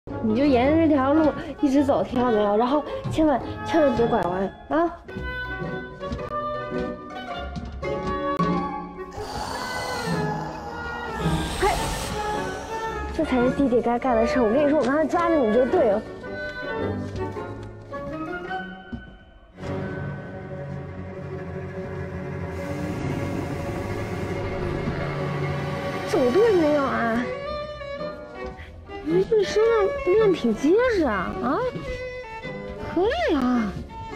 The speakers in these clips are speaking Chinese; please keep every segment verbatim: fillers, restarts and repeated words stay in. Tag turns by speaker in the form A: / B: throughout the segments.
A: 你就沿着这条路一直走，听到没有？然后千万千万别拐弯啊！快，这才是弟弟该干的事。我跟你说，我刚才抓着你就对了。走对没有啊？你这身上练挺结实啊啊！可以啊！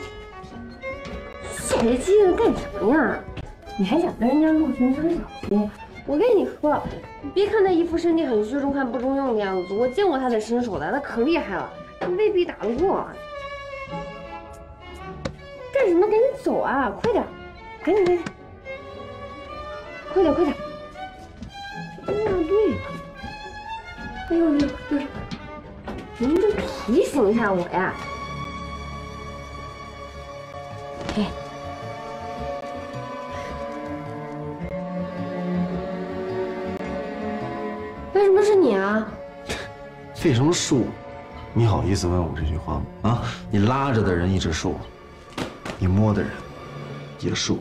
A: 下这机子干什么呀？你还想跟人家陆巡生小心？我跟你说，你别看他一副身体很虚、中看不中用的样子，我见过他的身手的，他可厉害了，他未必打得过。干什么？赶紧走啊！快点，赶紧赶紧，快点快点！这样对了。哎呦呦呦！您就提醒一下我呀。哎。为什么是你啊？
B: 为什么是我？你好意思问我这句话吗？啊，你拉着的人一直是我，你摸的人也是我。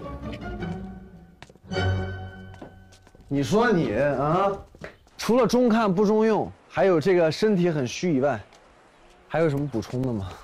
B: 你说你啊，除了中看不中用，还有这个身体很虚以外，还有什么补充的吗？